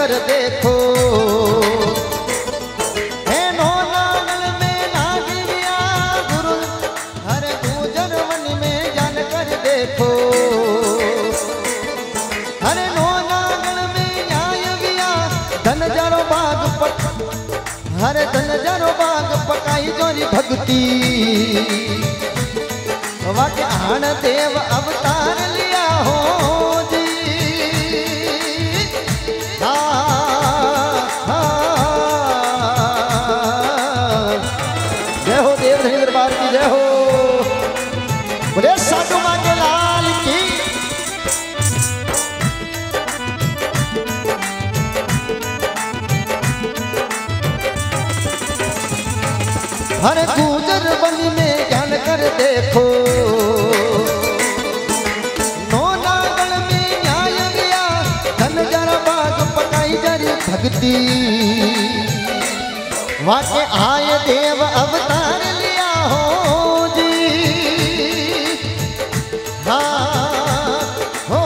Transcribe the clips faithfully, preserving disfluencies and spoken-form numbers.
कर देखो, हे नो नांगल में नाग विया गुरु हर गुजर वन में जान कर देखो, हरे नो नांगल में न्याय विया धन जरो बाग पक हरे धन जरो बाग पकाई जोरी भक्ति वाके आन देव अवतार लिया हो जी। हाँ हाँ जय हो देव धनी दरबार की जय हो, बोले साधु मां के लाल की। हर गुजर वन में ज्ञान कर देखो, नो नागल में न्याय गया धन जरा बाग पकाई जरी भक्ति वाके आय देव अवतार लिया हो जी। हाँ हो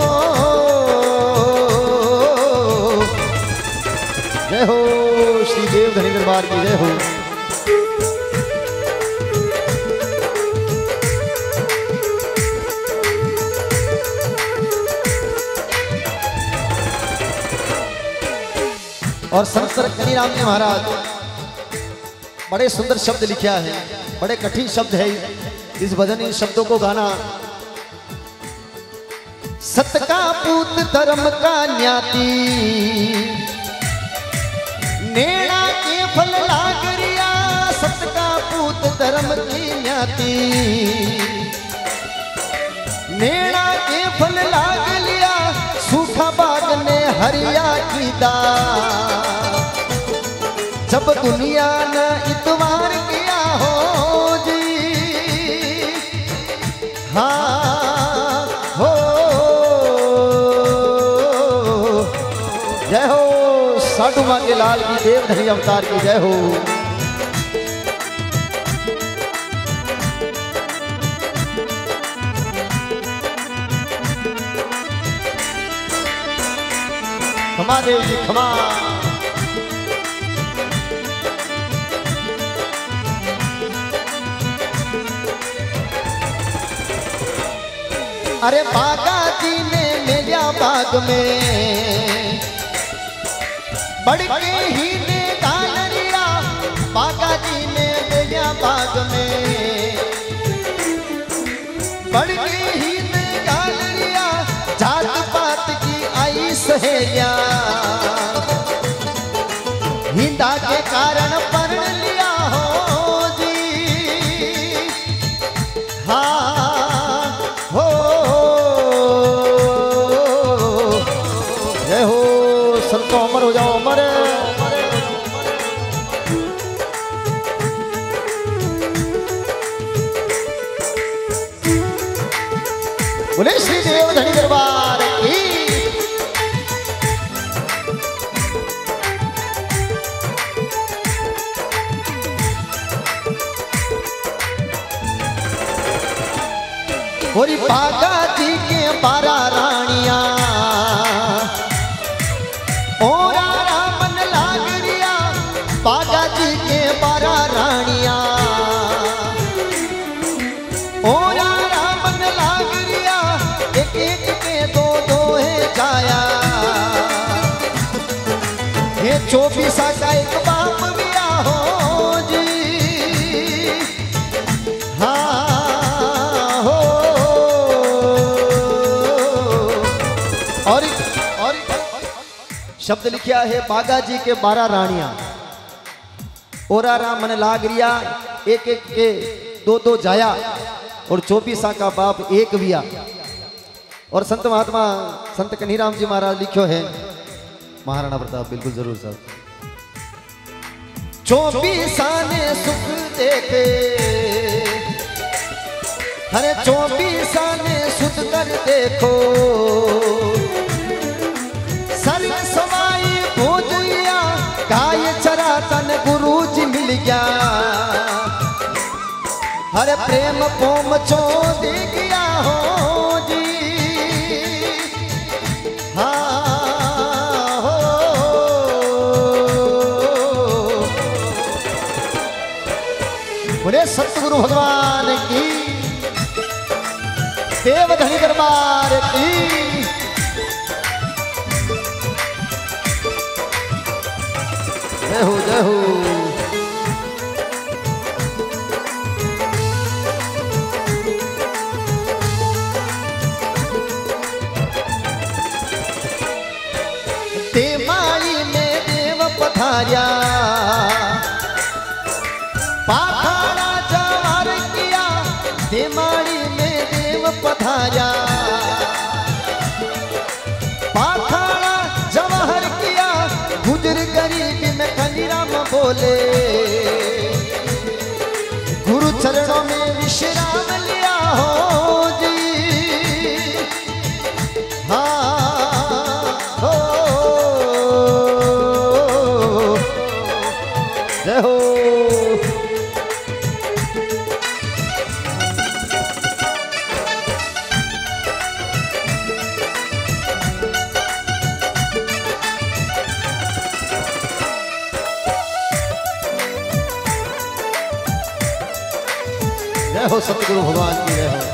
जय हो श्री देव धनी दरबार की जय हो। और संत कनीराम जी महाराज बड़े सुंदर शब्द लिखा है, बड़े कठिन शब्द है इस भजन, इन शब्दों को गाना। सत का पूत धर्म का न्याती नेड़ा के फल लागरिया, सत का पूत धर्म की न्याती नेड़ा के फल लाग लिया, सूखा बाग ने हरिया की दा, जब दुनिया ने इतवार किया हो जी। हाँ हो जय हो साधु मां के लाल की, देव धनी अवतार की जय हो। खमा देव जी खमा। अरे बागा जी ने मेरा बाग में बढ़ के ही ने गालरिया, बागा जी ने मेरा बाग में बढ़ के ही ने गालरिया, जात पात की आई सहेलिया, हिंदा के कारण पढ़ लिया हो जी। हाँ हो जय हो संतो अमर हो जाओ अमर। बोले श्री देव धनी दरबार की। और बागा जी के बारह रानियां और मन लागरिया, बागा जी के बारह रानियां और मन लागरिया, एक एक के दो दो है जाया, ये चौबीसा का एक बाप बिया हो जी। हाँ और और शब्द लिखा है, बागा जी के बारह रानियां ओरा राम मन लागरिया, एक एक के दो दो जाया, और चौबीसा का बाप एक बिया। और संत महात्मा संत कन्हीराम जी महाराज लिखो है, महाराणा प्रताप बिल्कुल जरूर साहब। चौबीसा ने सुख देखे, अरे चौबीसा ने सुध कर देखो, सर्व सवाई भोजया, गाय चरा तन गुरु जी मिल गया, हर प्रेम पोम चो दे गया हो जी। हाँ हो सतगुरु भगवान की, देवधनी दरबार की। जय हो जय हो। देवाली में देव पधार्या, पाखाड़ा जवार किया, देवाली में देव पधार्या, पाखाड़ा जवाहर किया, गुजर गरीबी में खलीराम बोले, गुरु चरणों में विश्राम लिया हो जी। हाँ हो जय हो। जय हो सतगुरु भगवान की जय हो।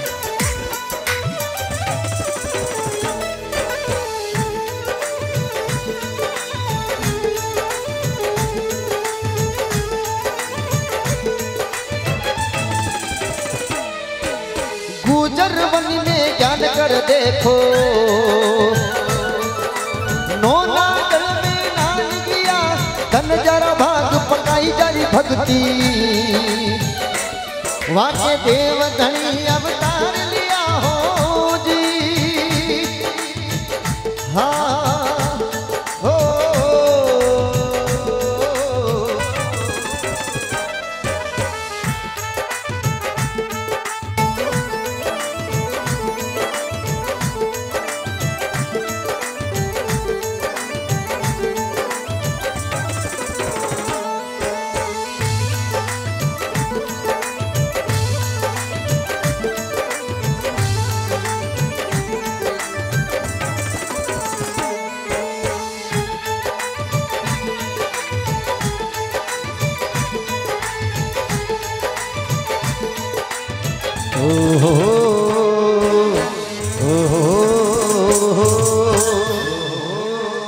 गुजर वन में ज्ञान कर देखो, नौनागढ़ में नान गया, धन जरा भाग पकाई जारी भक्ति, वाके देव धनी अवतार लिया हो जी। हाँ हो ओ हो